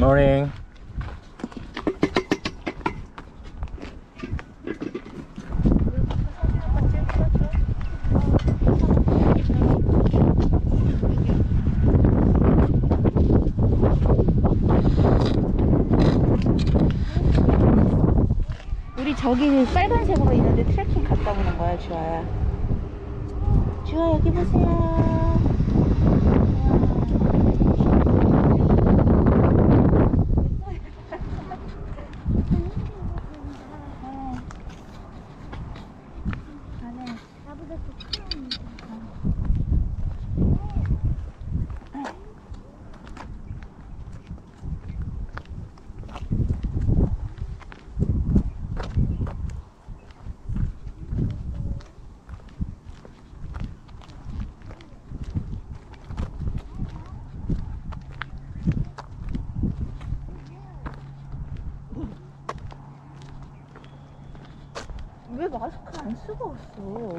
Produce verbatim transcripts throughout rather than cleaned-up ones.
morning. 우리 저기 빨간색으로 있는데 트레킹 갔다 오는 거야, 주아야. 주아 여기 보세요. 왜 마스크 안 쓰고 왔어?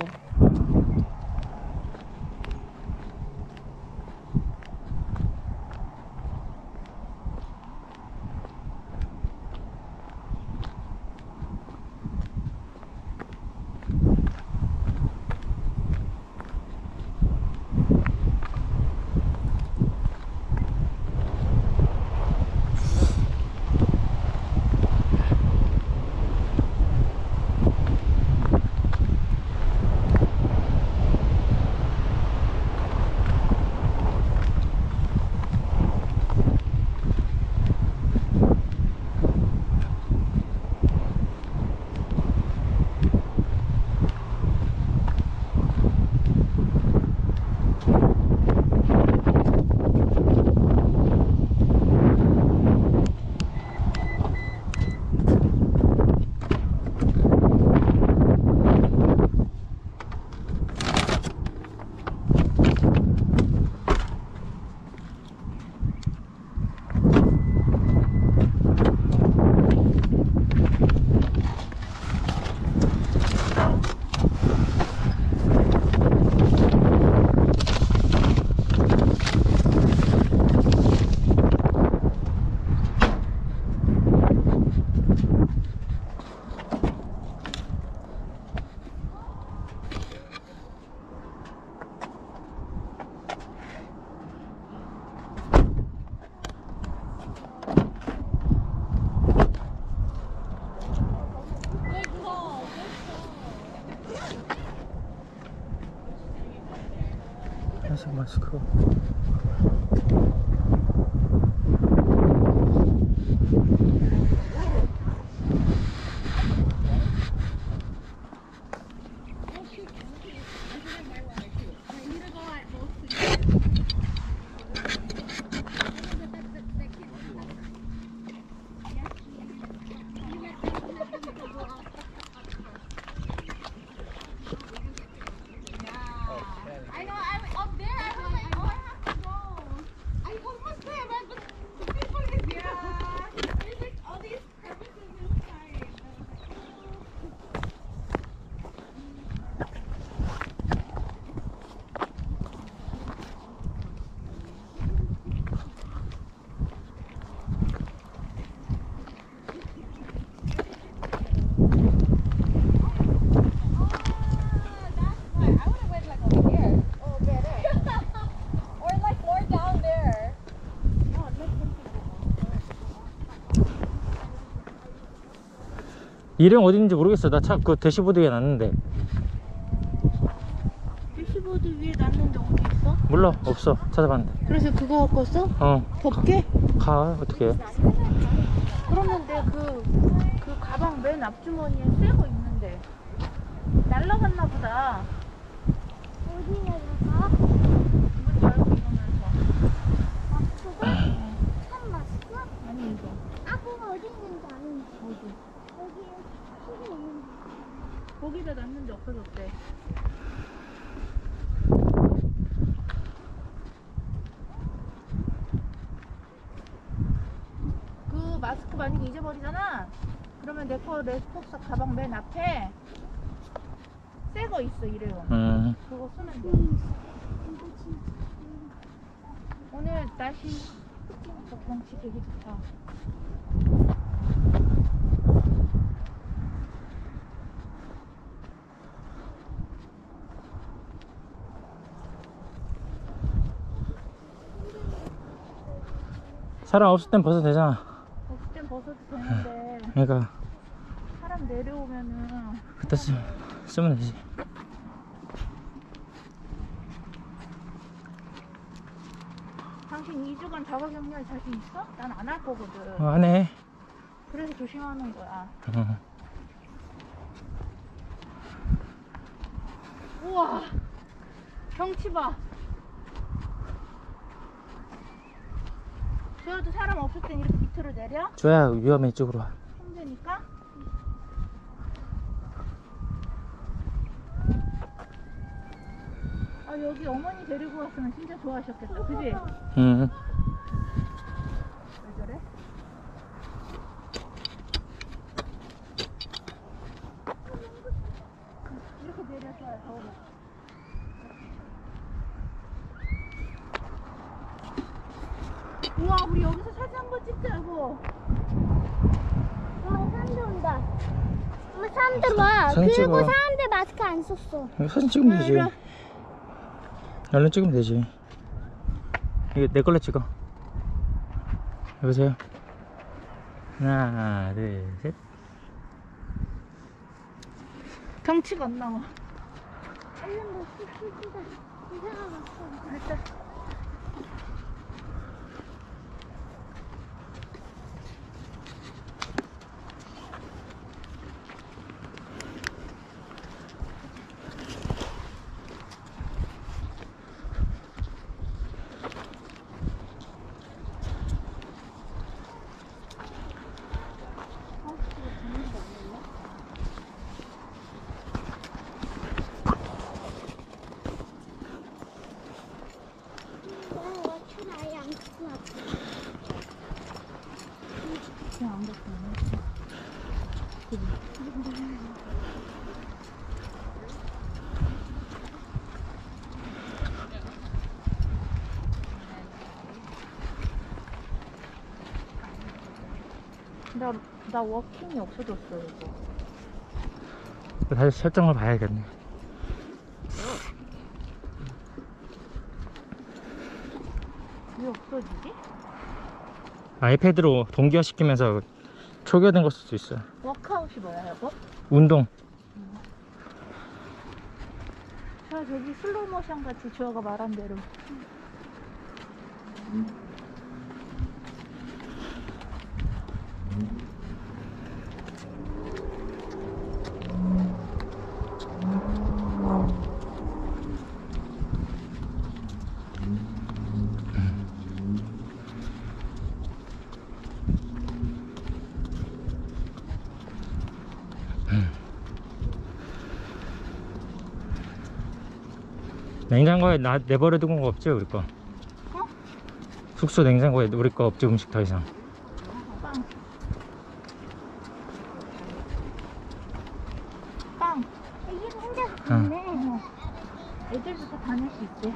회색 마스크. 일행 어디 있는지 모르겠어. 나 차 그 대시보드 위에 놨는데. 대시보드 위에 놨는데 어디 있어? 몰라, 없어. 찾아봤는데. 그래서 그거 갖고 왔어? 어. 덮개? 가, 가 어떻게 해? 그러면 내그 그 가방 맨 앞주머니에 새 거 있는데 날라갔나 보다. 어디 내려가? 문 열고 이러면서. 아, 그거? 참 마스크? 아니 이거 아, 그거 어디 있는지 아는데. 어디? 여기 속에 있는데. 거기다 놨는데 없어졌대. 그 마스크 만약에 잊어버리잖아. 그러면 내 거 레스폭사 가방 맨 앞에 새 거 있어, 일회용. 음. 그거 쓰면 돼. 이거 진짜. 오늘 날씨 저 경치 되게 좋다. 사람 없을 땐 벗어도 되잖아. 없을 땐 벗어도 되는데 그러니까 사람 내려오면은 그때 쓰, 쓰면 되지. 당신 이 주간 자가격리 자신 있어? 난 안 할 거거든. 어, 안 해. 그래서 조심하는 거야. 어. 우와 경치 봐. 저도 사람 없을 땐 이렇게 밑으로 내려? 줘야 위험해. 이쪽으로 와. 힘드니까? 아 여기 어머니 데리고 왔으면 진짜 좋아하셨겠다. 그지? 응. 왜 저래? 이렇게 내려줘야 더 어려. 우와 우리 여기서 사진 한번 찍자고. 엄마 사람들 온다. 엄마 사람들 와. 사진 그리고 찍어. 사람들 마스크 안 썼어. 이거 사진 찍으면 되지. 그래. 얼른 찍으면 되지. 이거 내 걸로 찍어. 여보세요. 하나, 둘, 셋. 경치가 안 나와. 얼른 뭐 씩씩이다. 이상한 거 없어. 일단 와춘 아예 안 갖고 왔어. 그냥 안 갖고 오네. 나, 나 워킹이 없어졌어, 이거. 다시 설정을 봐야겠네. 왜 없어지지? 아이패드로 동기화시키면서 초기화된 걸 수도 있어. 워크아웃이 뭐야, 여보? 운동. 저 저기 슬로우 모션 같이 주아가 말한 대로. 냉장고에 나, 내버려 두고 거 없지 우리 거? 어? 숙소 냉장고에 우리 거 없지 음식 더 이상. 빵. 빵. 이게 혼자 응. 있네. 어. 애들도 다 다닐 수 있대.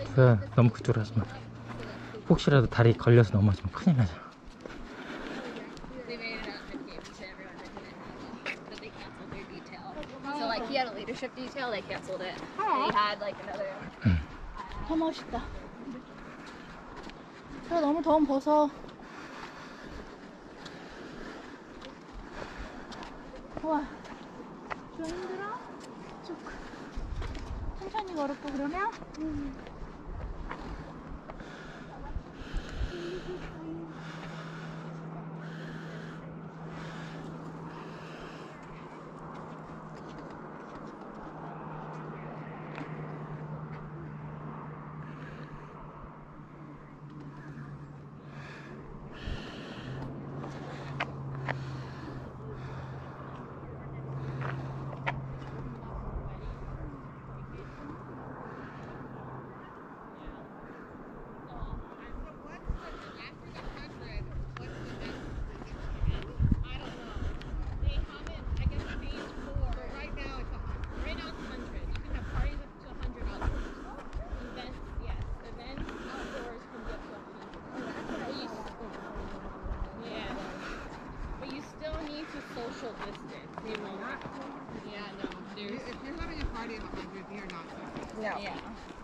그 너무 그쪽으로 하지 마. 혹시라도 다리 걸려서 넘어지면 큰일 나잖아. They made it out in game to everyone that didn't have it, but they canceled their detail. So like he had a leadership detail, they canceled it. And he had like another. 더 멋있다. 야, 너무 더운 벗어. 우와. 좀 힘들어? 쭉. 천천히 걸을까 그러면? 음. Social distance. They won't. Yeah, no. There's. If you're having a party of a hundred, you're not social. No. Yeah.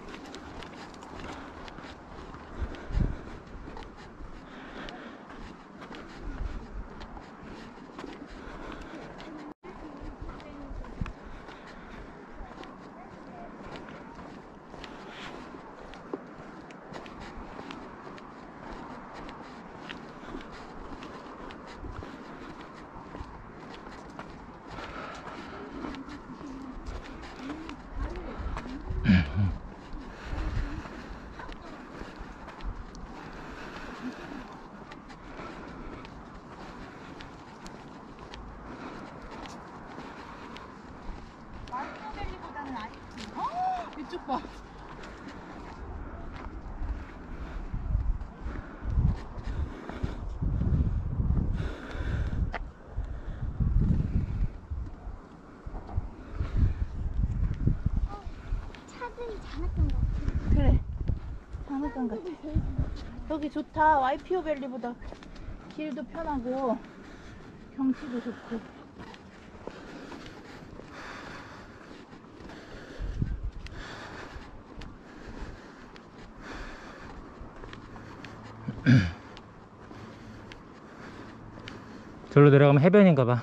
마이크로밸리보다는 아직. 어, 이쪽 봐. 차들이 장난감 같아. 그래. 장난감 같아. 여기 좋다. 와이피오 밸리보다 길도 편하고 경치도 좋고. 저기로 내려가면 해변인가 봐.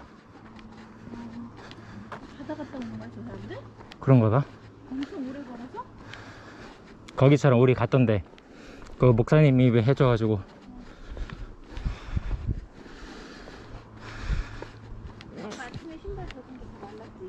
바다 갔다 오는 거야, 저 사람들? 그런가 봐. 엄청 오래 걸어서? 거기처럼 우리 갔던데 그 목사님이 해줘가지고. 아침에 신발 젖은 게더 말랐지.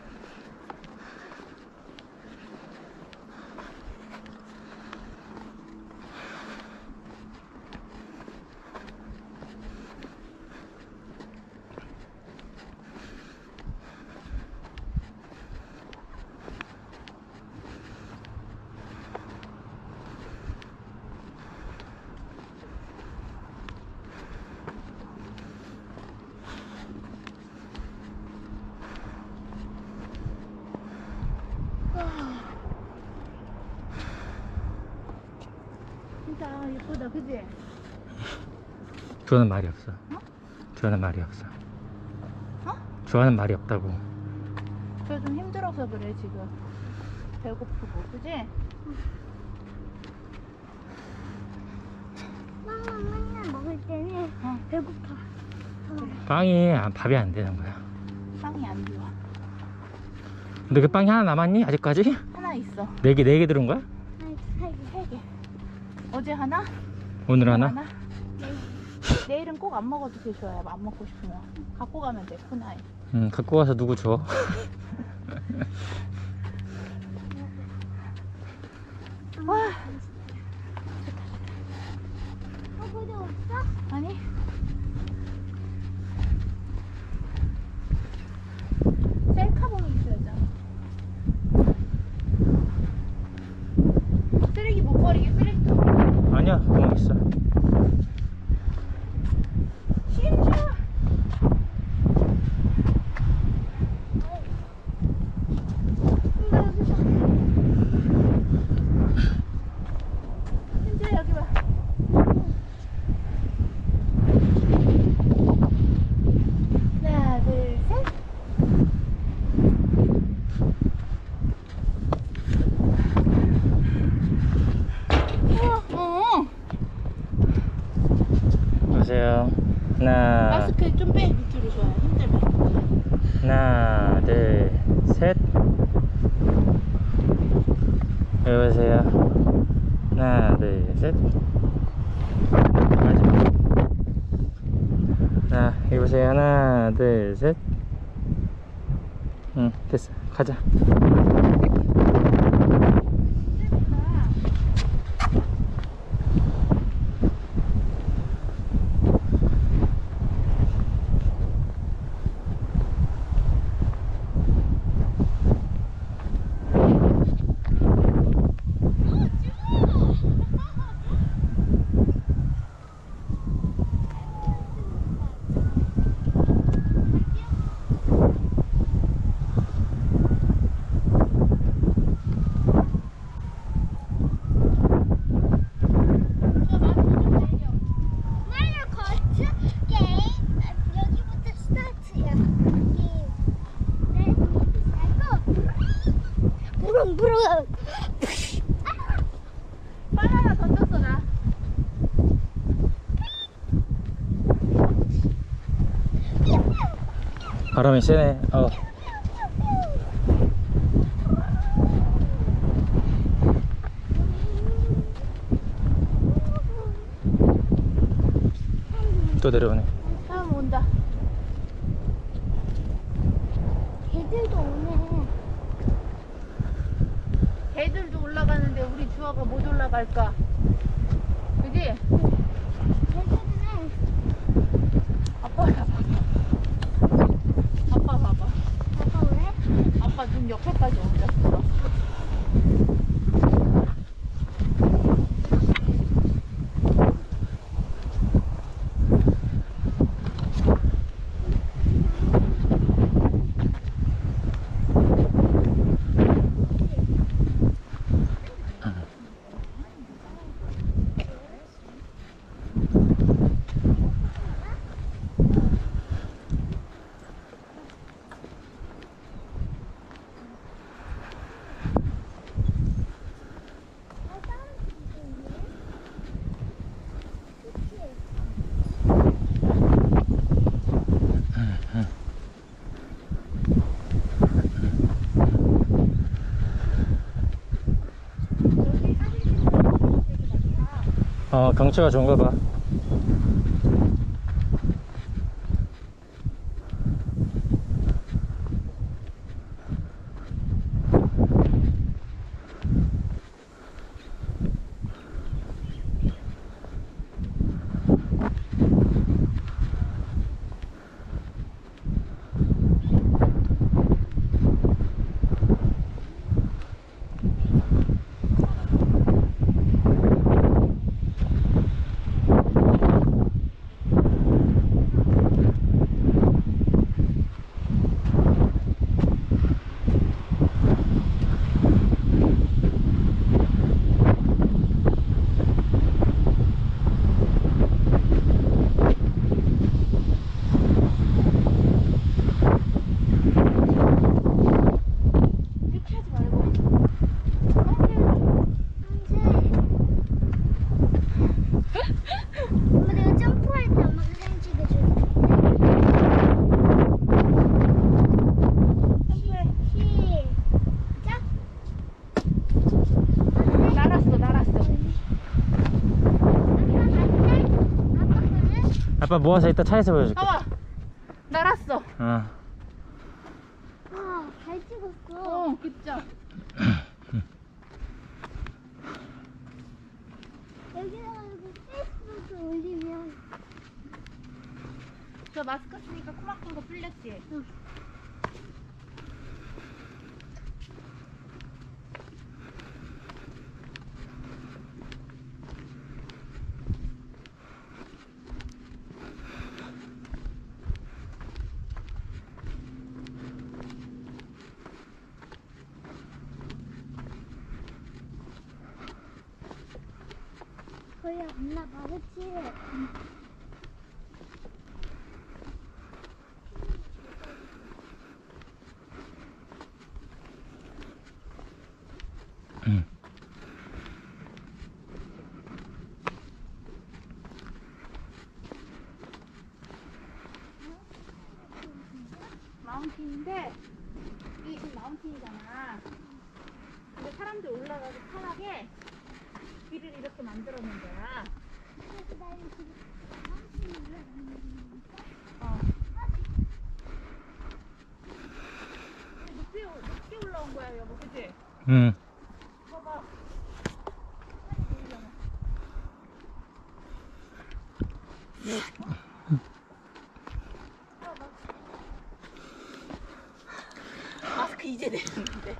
진짜 예쁘다, 그지? 주하는 말이 없어. 어? 주하는 말이 없어. 어? 주하는 말이 없다고. 그래, 좀 힘들어서 그래, 지금. 배고프고, 그지? 빵만 맨날 먹을 때는 어. 배고파. 빵이 안- 밥이 안 되는 거야. 빵이 안 좋아. 근데 그 빵이 하나 남았니? 아직까지? 하나 있어. 네 개, 네 개 들은 거야? 아니, 세 개. 세 개. 어제 하나? 오늘 오늘 하나? 내일은 꼭 안 먹어도 되셔야 안 먹고 싶으면 갖고 가면 돼. 푸나이. 응, 갖고 와서 누구 줘? 와, 어, 거기 없어? 아니. 셀카봉이 있어야잖아. 쓰레기 못 버리게 쓰레기통. 아니야, 구멍 있어. 심지어. 엄마 여기서. 하나, 마스크 좀 빼. 밑으로 줘야 힘들면. 하나, 둘, 셋. 여기 보세요. 하나, 둘, 셋. 마지막. 자, 여기 보세요. 하나, 둘, 셋. 응, 됐어. 가자. 나는 거쳐 게임 여기부터 스타트야. 게임. 내 살고 부릉부릉. 바나나 던졌어 나. 바람이 세네. 어. 또 내려오네. 사람 온다. 걔들도 오네. 개들도 올라가는데 우리 주아가 못 올라갈까? 그지? 걔들은 아빠 봐봐. 아빠 봐봐. 아빠 왜? 아빠 눈 옆에까지 올렸어. 어, 경치가 좋은가 봐. 이렇게 하지 말고. 엄마 내가 점프할 때 엄마가 사진 찍어줄게. 점프해. 시작. 날았어, 날았어. 아빠 갈래? 아빠 갈래? 아빠 모아서 이따 차에서 보여줄게. 봐봐. 날았어. 어. 와, 잘 찍었어. 어, 그쵸? 여기다가 이거 페이스북에 올리면 저 마스크 쓰니까 코 막힌 거 풀렸지? 응. 거의 없나 봐, 그치? 응. 마운틴인데 이게 지금 마운틴이잖아. 근데 사람들 올라가기 편하게 길을 이렇게 만들어 놓은 거야. 그래서 나는 지금 마운틴 올라가는 거니까. 어. 높이, 높이 올라온 거야, 여보, 그치? 응. 봐봐. 마스크 이제 내렸는데.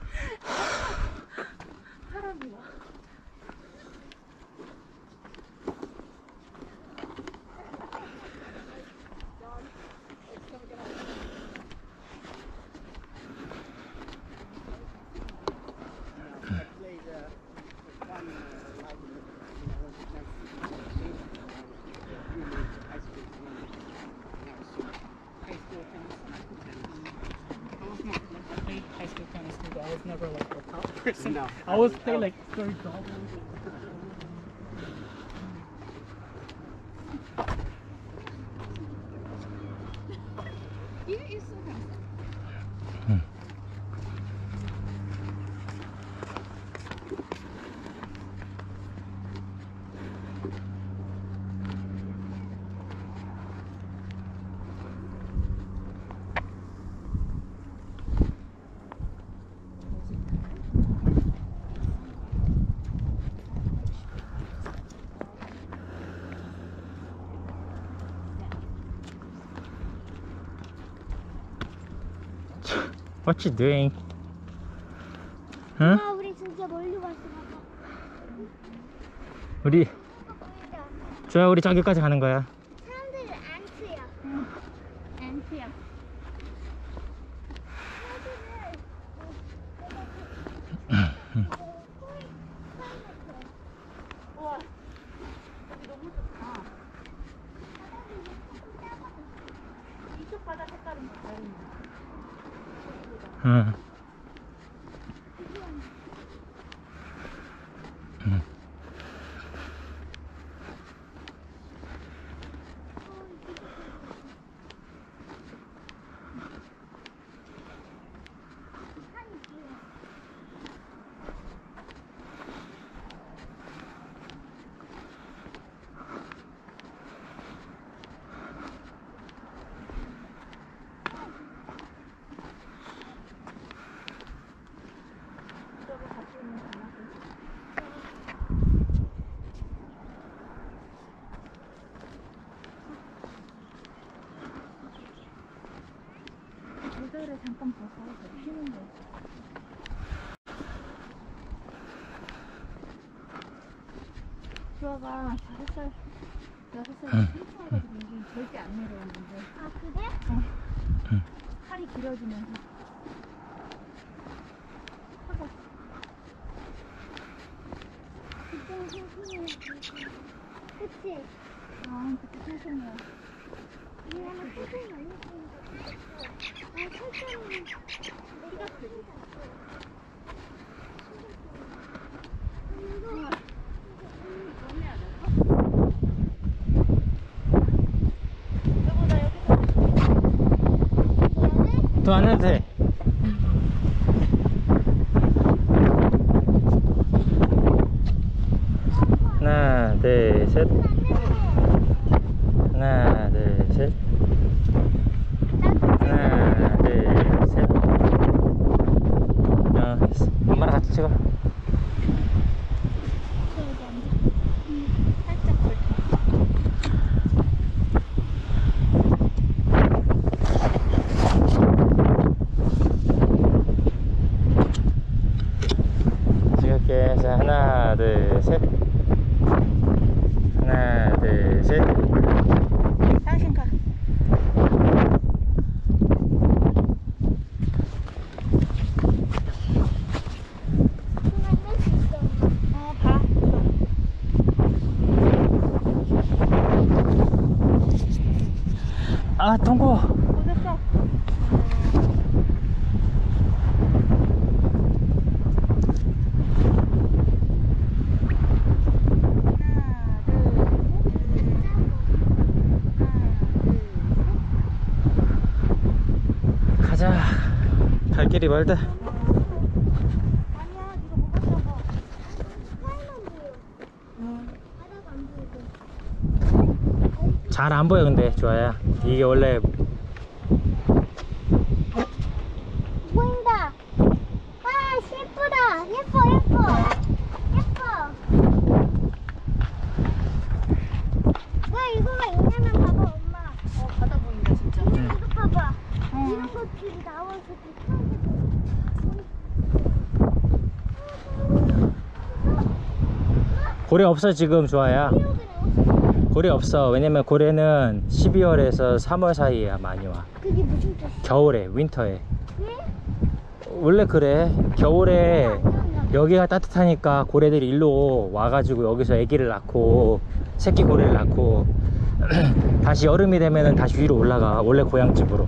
사람이 와. played high school tennis too, but I was never like the top person. No. I always play like third doubles. You get used to that kind of stuff. What you doing? 응? 아, 우리 진짜 멀리 왔어. 봐봐. 우리 보인다. 좋아, 우리 저기까지 가는 거야. 사람들은 앙트야. 앤티야. 우와. 여기 너무 좋다. 이쪽 바다 색깔은 다르네. 응. 응. 이쪽을 갖고 있는 강아지. 모자를 잠깐 벗어 쉬는 거. 주아가 다섯 살, 여섯 살 생겨가지고 요즘 절대 안 내려오는데 아, 그래? 팔이 길어지면서 하고 그때 소심해. 그치? 아 그때 선생이야. 미안해, 소심 많이 보인다. 아, 설정이 내가 크게 우와. 여보 나 여기서 미안해? 또 안 해도 돼. 하나, 둘, 셋. 하나, 둘, 셋. 하나, 둘, 셋. 어, 엄마랑 같이 찍어. 여기 앉아. 살짝 걸쳐. 찍을게. 자, 하나, 둘, 셋. 하나, 둘, 셋. 당신 가. 그만 할수 있어. 어 가. 아, 통고. 고생했어. 가자. 갈 길이 멀다. 아니야, 네가 못 봤다고. 사이만 보여. 바다가 안 보이고. 잘 안 보여 근데 좋아야. 이게 원래 보인다. 아, 예쁘다. 예뻐, 예뻐. 예뻐. 왜 이거가 있냐면 봐봐, 엄마. 어 바다 보인다 진짜. 이거 봐봐. 이런 것들이 나와서 고래 없어 지금 좋아야. 고래 없어. 왜냐면 고래는 십이월에서 삼월 사이에야 많이 와. 그게 무슨 뜻이야? 겨울에, 윈터에. 왜? 원래 그래. 겨울에 여기가 따뜻하니까 고래들이 일로 와가지고 여기서 아기를 낳고 새끼 고래를 낳고 다시 여름이 되면은 다시 위로 올라가. 원래 고향집으로.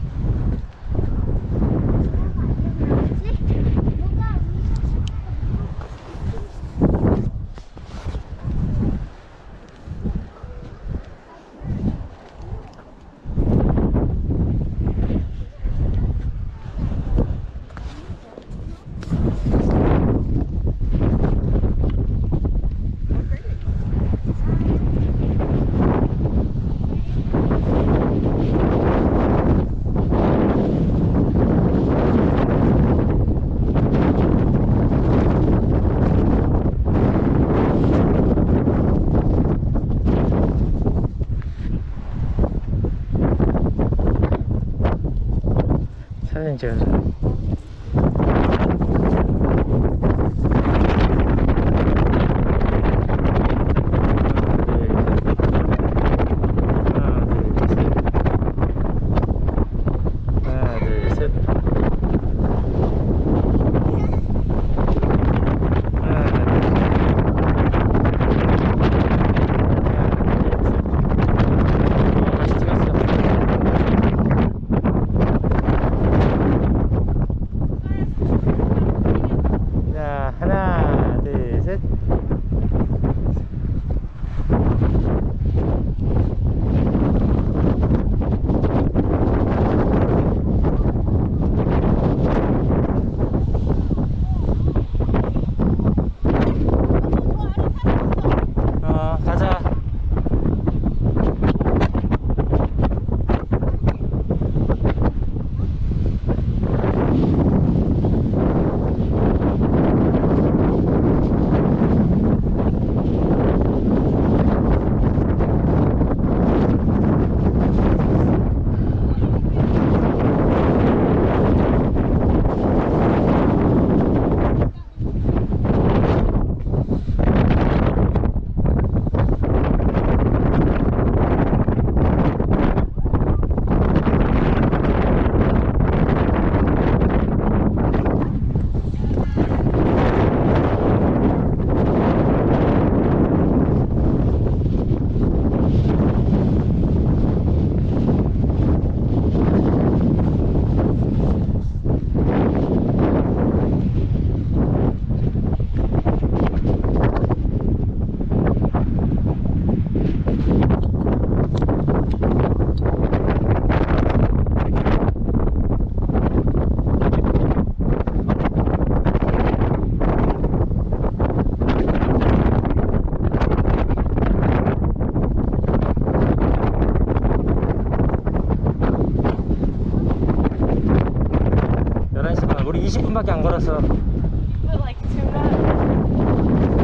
사진 찍어줘. 하나, 둘, 셋. 다시 찍었어. 자, 하나, 둘, 셋. 어, 가자. 열한 시 반. 우리 이십 분밖에 안 걸었어. But like too much.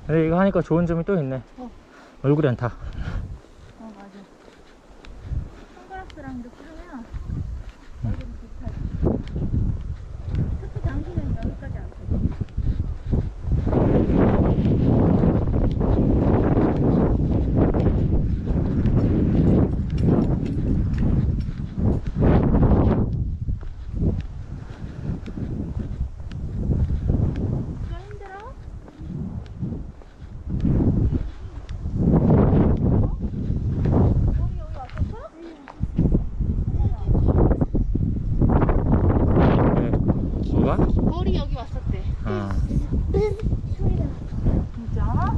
근데 이거 하니까 좋은 점이 또 있네. 어. 얼굴이 안 타. 어 맞아. 선글라스랑 이렇게 하면 얼굴이 좋다. 특히 당신은 여기까지 안 펴. 좀 힘들어? 여기 여기 왔었어? 네. 뭐가? 거울이 여기 왔었대. 어. 소리가 나. 진짜?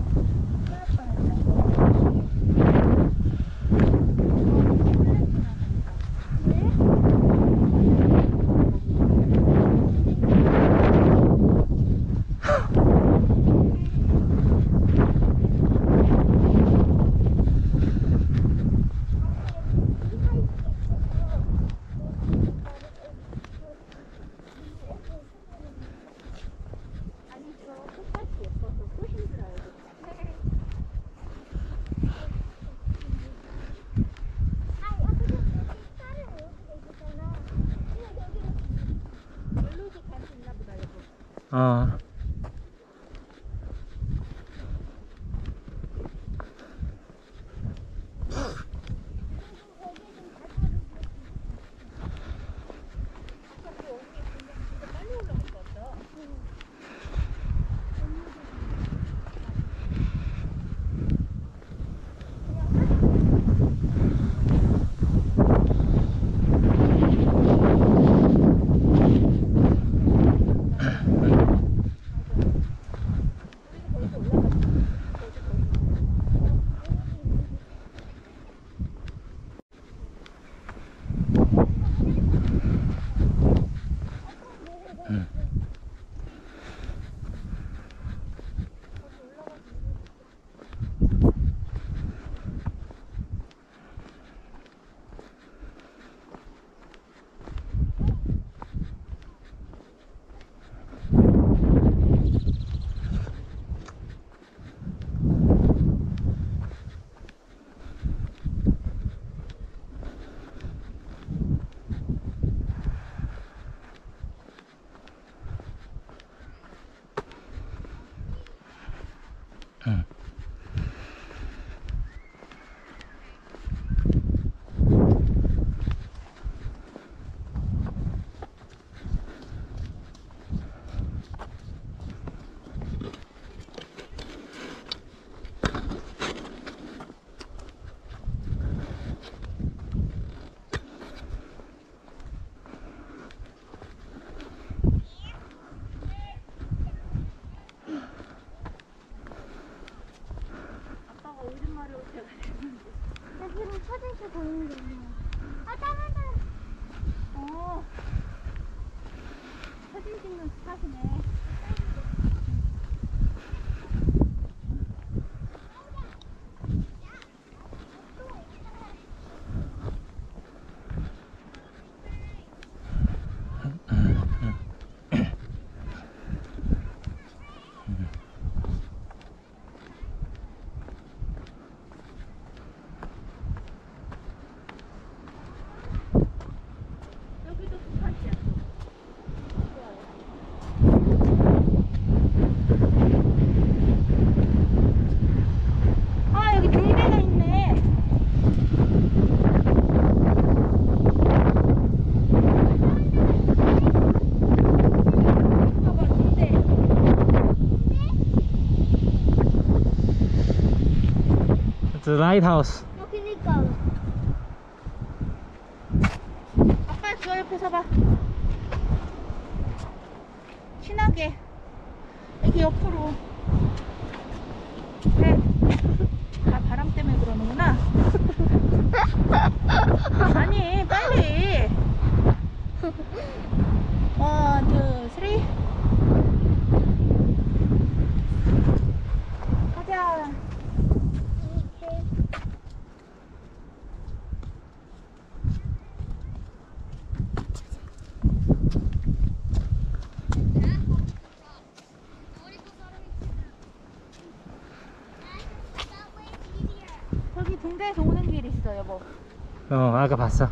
아니 저 똑같이 예뻐서 또 힘들어요. 아, 여기도 다른 여기가 있었잖아. 근데 여기는 별로도 갈 수 있나 보다 여보. 어. 빨리 올라갈 것 같다. 응. 아빠가 오줌마루 올 때가 됐는데. 나 지금 화장실 가는 중이야. 아, 땀난다. 어. 사진 찍는 스타시네. 여기도 스타시야. 아 여기 등대가 있네. 봐봐 등대. It's a lighthouse. 어, 그니까. 아빠 저 옆에 서봐. 친하게 이렇게 옆으로. 그래. 아 바람 때문에 그러는구나. 아니 빨리. 원, 투, 쓰리. 가자. 어, 아까 봤어.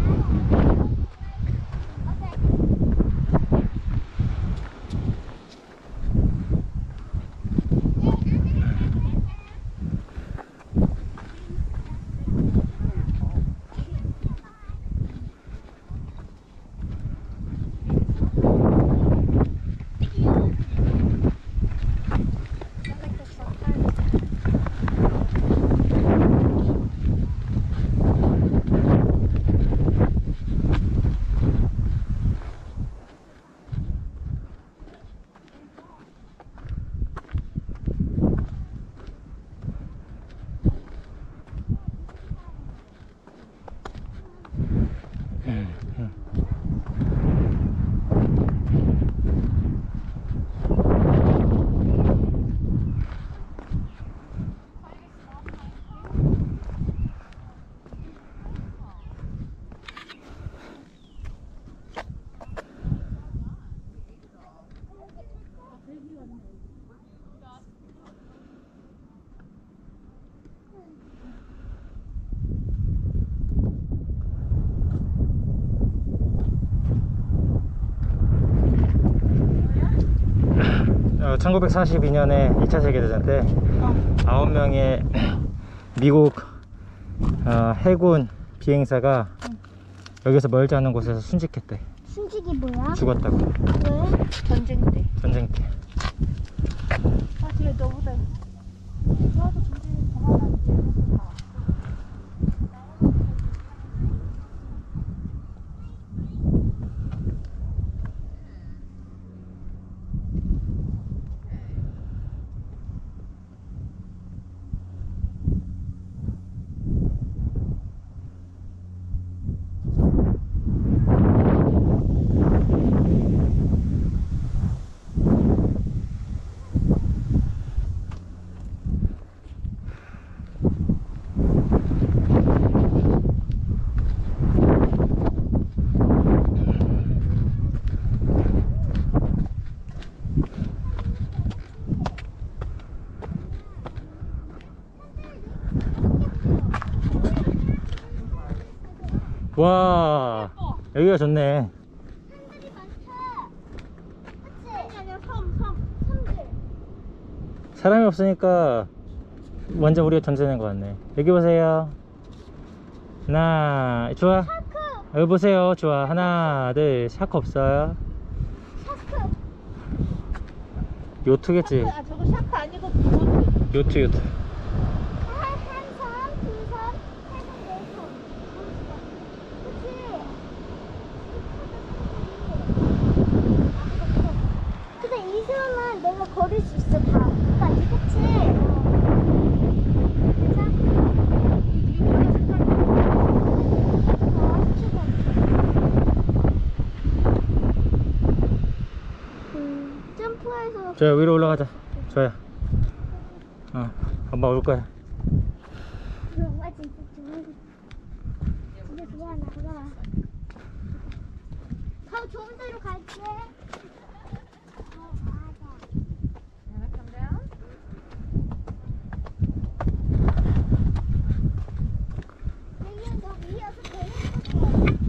천구백사십이 년에 이 차 세계대전 때 아홉 명의 미국 어, 해군 비행사가 여기서 멀지 않은 곳에서 순직했대. 순직이 뭐야? 죽었다고. 왜? 전쟁 때. 전쟁 때. 아, 뒤에 너보다. 너도 전쟁이 더 많았지. 와, 여기가 좋네. 산들이 많다. 그치? 아니야, 섬, 섬, 섬들. 사람이 없으니까 완전 우리가 전세낸 것 같네. 여기 보세요. 하나, 좋아. 샤크! 여기 보세요. 좋아. 하나, 둘, 샤크 없어요. 샤크! 요트겠지. 아, 저거 샤크 아니고 그거. 요트, 요트. 한, 한 섬, 두 섬, 세 섬, 네 섬. 그치? 근데 이 섬은 내가 걸을 수 있어, 다. 끝까지, 그치? 음, 점프해서 저 위로 올라가자. 좋아요. 어, 엄마 올 거야. 엄마 진짜 좋은 거 진짜 좋아하나 봐. 더 좋은 데로 갈게. 어, 맞아. 여기 너 위에서 되는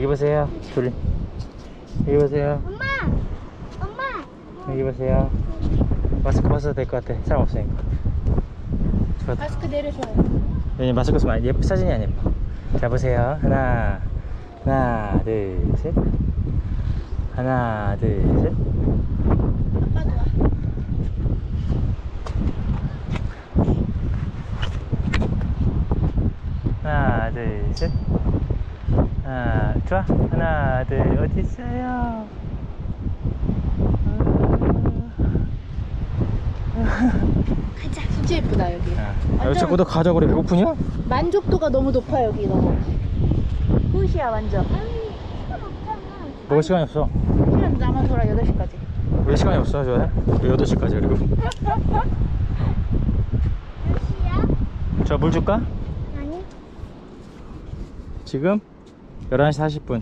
여기 보세요. 둘. 여기 보세요. 엄마! 엄마! 여기 보세요. 마스크 벗어도 될 것 같아. 사람 없으니까. 저, 마스크 내려줘요. 왜냐면 마스크 쓰면 예쁘, 사진이 안 예뻐. 자, 보세요. 하나, 하나, 둘, 셋. 하나, 둘, 셋. 아빠 좋아. 하나, 둘, 셋. 하나, 좋아. 하나, 둘, 어디 있어요? 가자. 진짜 예쁘다 여기. 아, 왜 자꾸 너 가자 그래? 배고프냐? 만족도가 너무 높아 여기 너무. 굿이야 완전. 아니, 시간 없잖아. 먹을 시간이 없어. 시간 남아 돌아 여덟 시까지. 왜 시간이 없어, 저야? 왜 여덟 시까지 그리고? 몇 시야? 저 물 줄까? 아니. 지금 열한 시 사십 분.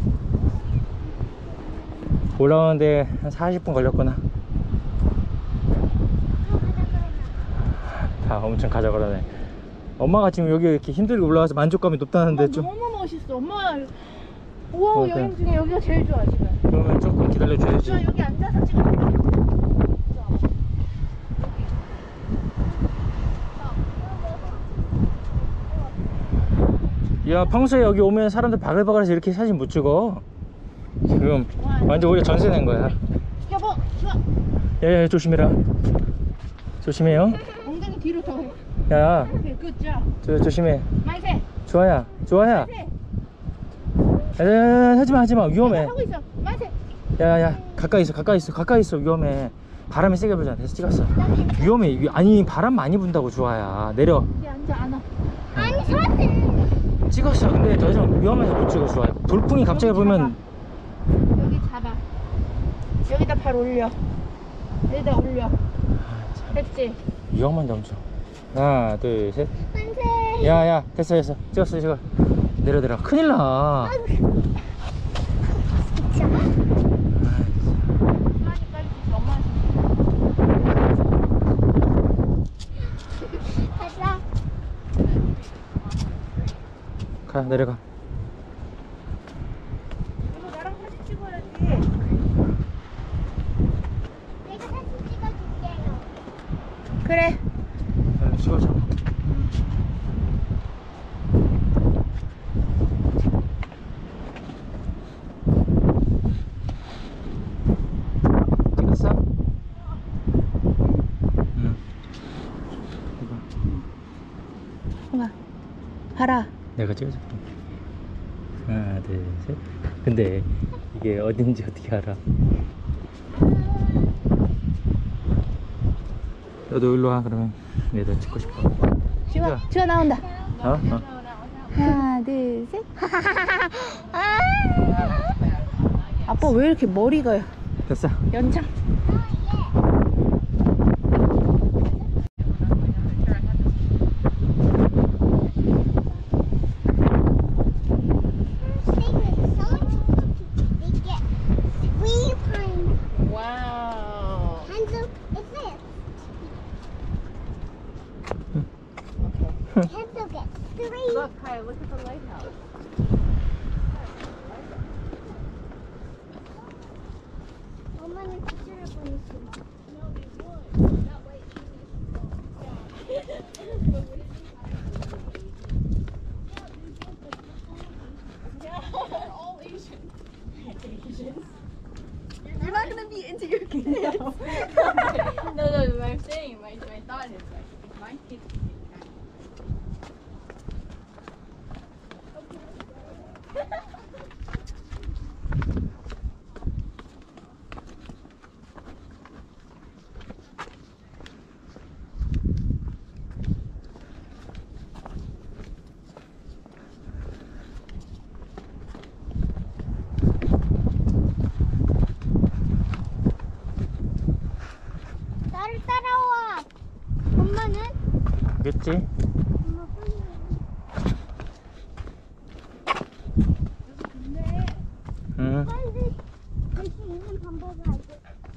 올라오는데 한 사십 분 걸렸구나. 다 엄청 가자 그러네. 엄마가 지금 여기 이렇게 힘들게 올라와서 만족감이 높다는데 좀. 너무 멋있어. 엄마. 우와 어, 여행 그래. 중에 여기가 제일 좋아 지금. 그러면 조금 기다려 줘야지. 저 여기 앉아서 찍어. 야, 평소에 여기 오면 사람들 바글바글해서 이렇게 사진 못 찍어. 지금 완전 우리가 전세 낸 거야. 여보 좋아. 야야, 조심해라. 조심해요. 엉덩이 뒤로 더 해. 야, 오케이 굿자. 저, 조심해. 만세. 좋아야, 좋아야. 만세. 야야야, 하지마 하지마, 위험해. 하고 있어. 만세. 야야, 가까이 있어, 가까이 있어, 가까이 있어. 위험해. 바람이 세게 불잖아. 됐어, 찍었어. 위험해. 위- 아니, 바람 많이 분다고. 좋아야, 내려. 이제 앉아 안아. 아니, 사진. 찍었어. 근데 더 이상 위험해서 못 찍어. 좋아요. 돌풍이 갑자기 불면 여기 잡아. 여기다 발 올려. 여기다 올려. 됐지? 위험한데 엄청. 하나, 둘, 셋. 만세. 야야, 됐어 됐어. 찍었어 찍어. 내려 내려. 큰일 나. 진짜? 엄마니 빨리 주세요. 엄마니. 가자. 가, 내려가. 이거 나랑 사진 찍어야지. 내가 사진 찍어줄게요. 그래. 야, 찍어줘. 찍었어? 응. 이거 봐봐. 봐라. 내가 찍어줄게. 하나, 둘, 셋. 근데 이게 어딘지 어떻게 알아? 너도 일로 와. 그러면 얘도 찍고 싶어. 지워. 지워 나온다. 어? 어? 하나, 둘, 셋. 아빠 왜 이렇게 머리가 됐어. 연장? 와우. Look, Kyle, look at the lighthouse. 엄마는 기술을 보냈어. You're not gonna be into your kids. no, no, what I'm saying, my, my thought is like, if my kids 나를 따라와. 엄마는? 알겠지? 엄마 빨리. 응. 빨리 갈 수 있는 방법을 알고.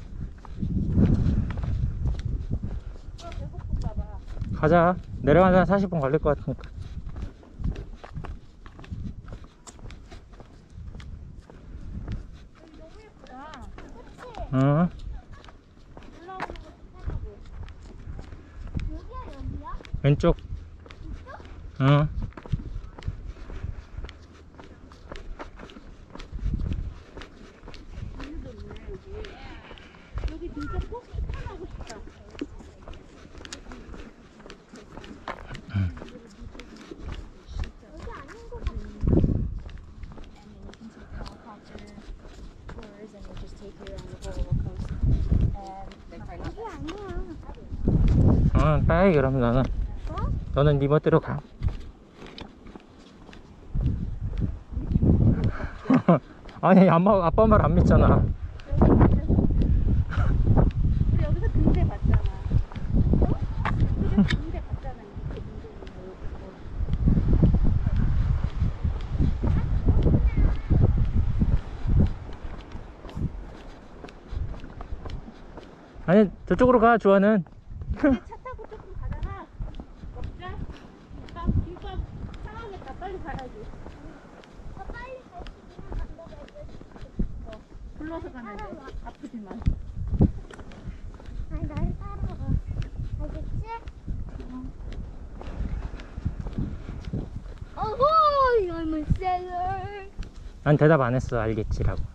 가자. 내려가는 한 사십 분 걸릴 것 같으니까. 응. 올라오는 것도 편하고. 여기야 여기야? 왼쪽. 응. 여기 진짜 꼭 식판하고 싶다. 여기 아닌 것 같아. Tours and we'll just take you around the whole coast. And they're trying not 여기 아니야. 응, 빨리 그럼 너는. 어? 너는 네 멋대로 가. 아니, 아빠, 아빠 말 안 믿잖아. 우리 여기서 등대 봤잖아. 여기서 등대 봤잖아. 이렇게 등대 있는 거. 아니, 저쪽으로 가, 주아는. 이제 차 타고 조금 가다가 먹자. 김밥, 김밥 상하겠다. 빨리 가야지. 더 빨리 갈 수 있는 방법을 알려줄게. 불러서 가면 돼. 아프지만. 아니 나를 따라가. 알겠지? 어허, I'm a sailor. 난 대답 안 했어, 알겠지라고.